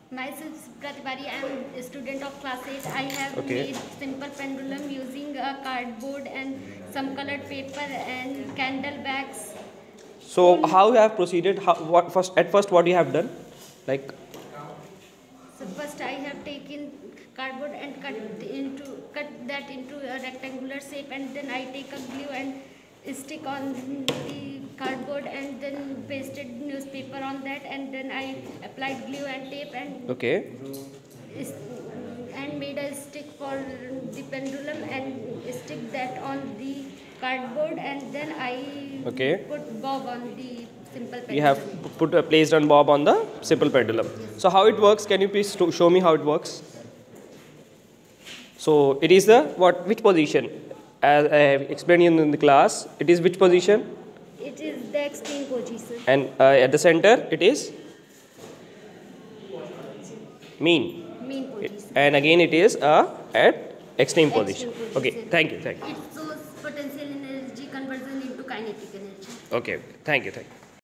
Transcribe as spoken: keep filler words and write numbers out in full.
Myself Pratibari, I am a student of class eight. I have Okay. made simple pendulum using a cardboard and some colored paper and candle bags. So how you have proceeded? How, what first at first what you have done? Like So first I have taken cardboard and cut into cut that into a rectangular shape, and then I take a glue and stick on the cardboard and then pasted newspaper on that, and then I applied glue and tape and okay. is- and made a stick for the pendulum and stick that on the cardboard, and then I Okay. put bob on the simple pendulum. You have p- put a placed on bob on the simple pendulum. So how it works? Can you please to- show me how it works? So it is the what? Which position? As I have explained in in the class, it is which position? It is the extreme position. And uh, at the center, it is mean. Mean position. And again, it is uh, at extreme position. Extreme Okay. position. Thank you. Thank you. It shows potential energy conversion into kinetic energy. Okay. Thank you. Thank you.